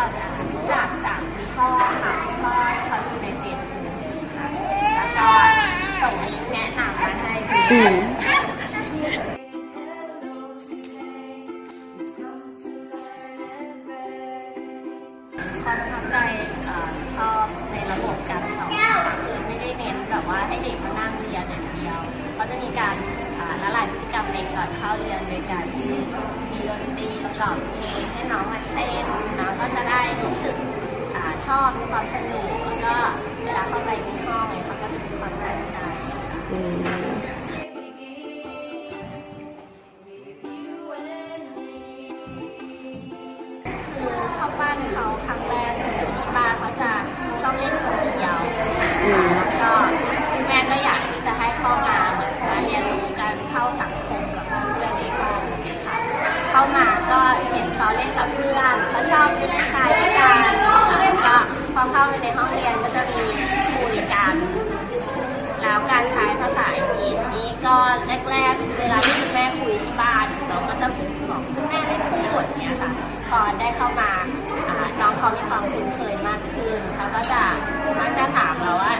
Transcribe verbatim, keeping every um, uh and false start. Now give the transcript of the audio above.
รู้จักจากคุณพ่อค่ะคุณพ่อเขาอยู่ในเฟซบุ๊กค่ะแล้วก็ส่งลิงก์แนะนำมาให้ดูความประทับใจชอบในระบบการสอนค่ะคือไม่ได้เน้นแบบว่าให้เด็กมานั่งเรียนอย่างเดียวเขาจะมีการละลายพฤติกรรมเด็กก่อนเข้าเรียนโดยการที่มีดนตรีประกอบเพลงให้น้องมาเต้นน้องก็จะได้รู้สึกชอบมีความสนุกแล้วก็เวลาเข้าไปในห้องเนี่ยเขาก็จะมีความตั้งใจคือชอบบ้านเขาครั้งแรกอยู่ที่บ้านเขาจะชอบเล่นคนเดียวแล้วก็แม่ก็อยากที่จะให้เข้ามาเหมือนมาเรียนรู้การเข้าสังคมกับเพื่อนในห้องค่ะเข้ามาก็เห็นเขาเล่นกับเพื่อนเขาชอบเล่นชายด้วยกันแล้วก็พอเข้าไปในห้องเรียนก็จะมีคุยกันแล้วการใช้ภาษาอังกฤษนี่ก็แรกๆเวลาที่คุณแม่คุยที่บ้านเราก็จะบอกคุณแม่ไม่พูดเนี้ยค่ะพอได้เข้ามาน้องเขามีความคุ้นเคยมากขึ้นเขาก็จะมักจะถามเราว่า